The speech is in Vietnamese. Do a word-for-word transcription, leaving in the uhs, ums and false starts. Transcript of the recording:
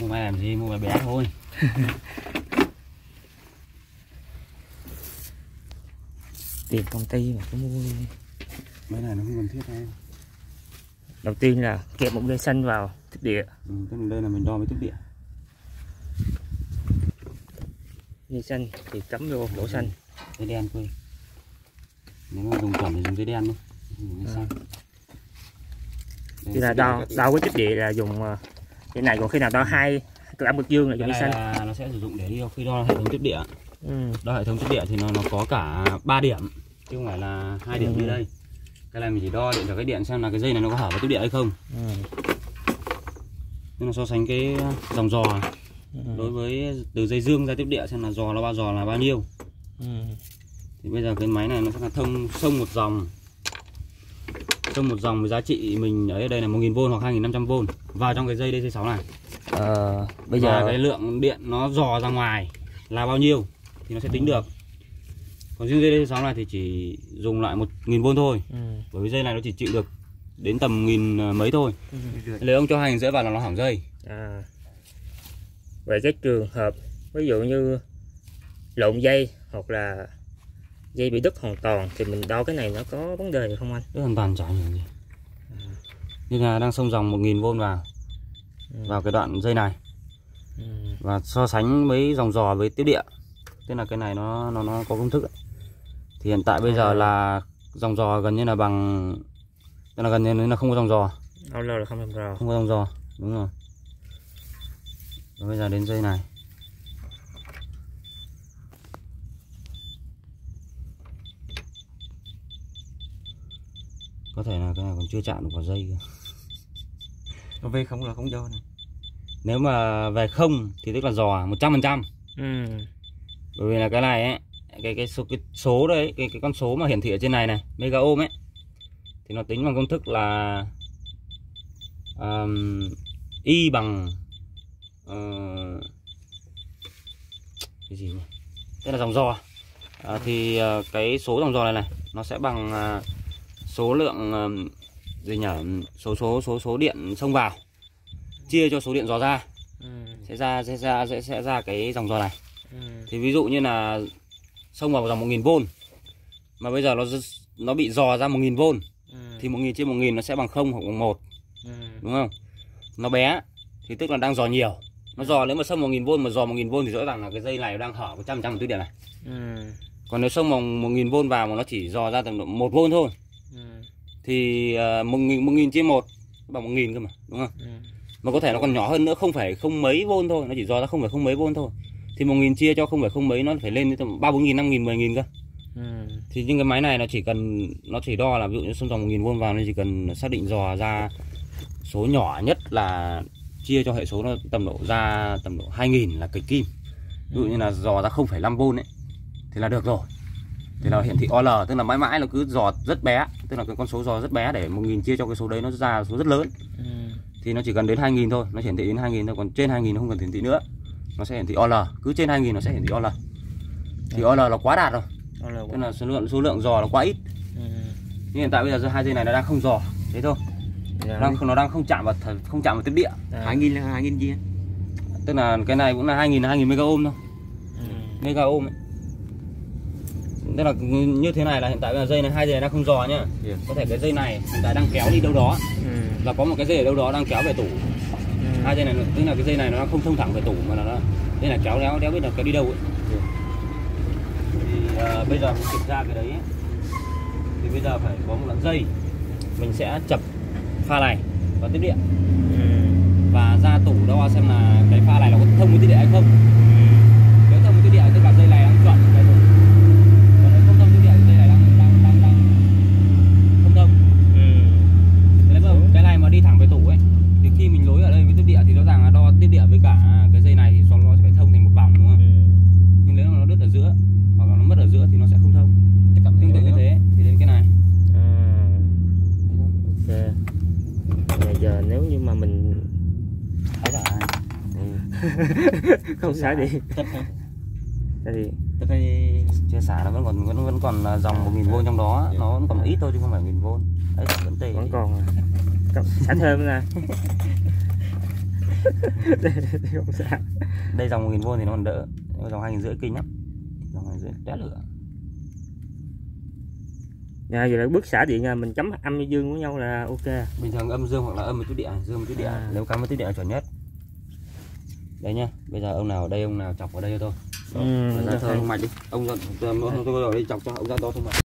Mua máy làm gì, mua máy bé thôi. Tiền công ty mà có mua đi. Máy này nó không cần thiết đâu. Đầu tiên là kẹp một dây xanh vào tiếp địa. Ừ, tức là đây là mình đo với tiếp địa. Dây xanh thì cắm vô lỗ xanh. Dây đen thôi. Nếu mà dùng chuẩn thì dùng dây đen thôi. Dùng dây xanh. Thì là đo đo với tiếp địa là dùng cái này, còn khi nào đo hai cực âm cực dương là dùng dây xanh. Là nó sẽ sử dụng để đi khi đo hệ thống tiếp địa. Ừ. Đo hệ thống tiếp địa thì nó nó có cả ba điểm chứ không phải là hai điểm ừ. như đây. Cái này mình chỉ đo điện cho cái điện xem là cái dây này nó có hở vào tiếp địa hay không. Ừ. Nên là so sánh cái dòng giò ừ. đối với từ dây dương ra tiếp địa xem là giò nó bao giò là bao nhiêu. Ừ. Thì bây giờ cái máy này nó sẽ là thông xông một dòng. Xông một dòng với giá trị mình ở đây là một nghìn vôn hoặc hai nghìn năm trăm vôn vào trong cái dây đê xê sáu này. Ờ, bây giờ và cái lượng điện nó dò ra ngoài là bao nhiêu thì nó sẽ tính được. Còn riêng dây đê xê sáu này thì chỉ dùng lại một nghìn vôn thôi. ừ. Bởi vì dây này nó chỉ chịu được đến tầm nghìn mấy thôi. ừ. Nếu ông cho hai nghìn rưỡi vào là nó hỏng dây. À. Về cái trường hợp ví dụ như lộn dây hoặc là dây bị đứt hoàn toàn thì mình đo cái này nó có vấn đề gì không anh? Đứt hoàn toàn chả ảnh hưởng gì. Như là đang xông dòng một nghìn vôn vào ừ. vào cái đoạn dây này. ừ. Và so sánh với dòng giò với tiếp địa. Tức là cái này nó nó nó có công thức ấy. Thì hiện tại bây à. giờ là dòng giò gần như là bằng, tức là gần như là không có dòng giò. Ao là không dòng giò. Không có dòng giò, đúng rồi. Và bây giờ đến dây này. Có thể là cái này còn chưa chạm được vào dây kìa. Nó về không là không giò này. Nếu mà về không thì tức là giò một trăm phần trăm. Ừ. Bởi vì là cái này ấy, cái cái số cái số đấy, cái cái con số mà hiển thị ở trên này này, mega ohm ấy, thì nó tính bằng công thức là um, y bằng uh, cái gì nhỉ? Đây là dòng giò. À, thì uh, cái số dòng giò này này nó sẽ bằng uh, số lượng uh, gì nhỉ? Số số số số điện xông vào chia cho số điện dò ra. Ừ. sẽ ra sẽ ra sẽ, sẽ ra cái dòng giò này. Ừ. Thì ví dụ như là xông vào dòng một nghìn vôn mà bây giờ nó nó bị dò ra một nghìn vôn. Ừ. Thì một nghìn chia một nghìn nó sẽ bằng không hoặc bằng một. Ừ. Đúng không? Nó bé thì tức là đang dò nhiều. Nó dò nếu mà xông một nghìn vôn mà dò một nghìn vôn thì rõ ràng là cái dây này đang hở một trăm phần trăm tuyến điện này. Ừ. Còn nếu xông bằng một nghìn vôn vào mà nó chỉ dò ra tầm độ một vôn thôi. Ừ. Thì uh, một nghìn chia một bằng một nghìn cơ mà, đúng không? Ừ. Mà có thể nó còn nhỏ hơn nữa, không phải không mấy vôn thôi, nó chỉ dò ra không phải không mấy vôn thôi. Thì một nghìn chia cho không phải không mấy nó phải lên đến tầm ba bốn nghìn, năm nghìn, mười nghìn cơ. Ừ. Thì những cái máy này nó chỉ cần nó chỉ đo là ví dụ như xông dòng một nghìn vôn vào nên chỉ cần xác định dò ra số nhỏ nhất là chia cho hệ số nó tầm độ ra tầm độ hai nghìn là kịch kim. Ví dụ như là dò ra không phẩy năm vôn ấy thì là được rồi. Thì là hiển thị o lờ, tức là mãi mãi nó cứ dò rất bé, tức là cái con số dò rất bé để một nghìn chia cho cái số đấy nó ra số rất lớn. Ừ. Thì nó chỉ cần đến hai nghìn thôi, nó hiển thị đến hai nghìn thôi, còn trên hai nghìn nó không cần hiển thị nữa. Nó sẽ hiển thị o lờ, cứ trên hai nghìn nó sẽ hiển thị o lờ. Thì o lờ là quá đạt rồi. Tức là số lượng số lượng dò là quá ít. Ừ. Nhưng hiện tại bây giờ hai dây này nó đang không dò, thế thôi. Dạ. Đang nó đang không chạm vào không chạm vào tiếp địa. À. hai nghìn là hai nghìn gì? Tức là cái này cũng là hai nghìn là hai nghìn mega ohm thôi. Ừ. Mega ohm ấy. Tức là như thế này là hiện tại bây giờ dây này hai dây này đang không dò nhá. Yeah. Có thể cái dây này hiện tại đang kéo đi đâu đó. Ừ. Và có một cái dây ở đâu đó đang kéo về tủ. Ừ. Hai dây này tức là cái dây này nó đang không thông thẳng về tủ mà là nó đây là kéo đéo đéo biết là kéo đi đâu ấy. Yeah. Thì uh, bây giờ mình kiểm tra cái đấy ấy, thì bây giờ phải có một đoạn dây mình sẽ chập pha này vào tiếp điện. Ừ. Và ra tủ đo xem là cái pha này nó có thông với tiếp điện hay không. Ừ. Nếu thông với tiếp điện tức là dây này đang chuẩn cái tủ. Còn nếu không thông tiếp điện thì dây này đang đang đang, đang không thông. Ừ. Nếu mà cái này mà đi thẳng về tủ ấy thì khi mình nối ở đây với tiếp điện thì rõ ràng là đo tiếp điện với cả cái dây này thì nó sẽ phải thông thành một vòng, đúng không? Ừ. Nhưng nếu mà nó đứt ở giữa hoặc là nó mất ở giữa thì nó sẽ không thông. Tương tự như thế thì đến cái này. À. Ok. Bây giờ nếu như mà mình xả ra ừ. không xả đi cái gì tức là chia xả nó vẫn còn vẫn vẫn còn dòng một nghìn vôn trong đó, nó vẫn còn ít thôi chứ không phải nghìn vôn đấy, vẫn tê vẫn còn xả thêm nè. Không sao. Đây dòng một nghìn vôn thì nó còn đỡ, nhưng mà dòng hai nghìn rưỡi kinh lắm, dòng hai nghìn rưỡi té lửa. Nha, giờ bước xả điện nha, mình chấm âm dương của nhau là ok. Bình thường âm dương hoặc là âm một chút điện, dương một chút điện, À. nếu cắm một chút điện là chuẩn nhất. Đây nhá, bây giờ ông nào ở đây, ông nào chọc vào đây cho tôi. Ừ, Ra thôi. thông mạch đi, ông ra tôi tôi đi chọc cho ông ra to thông mạch.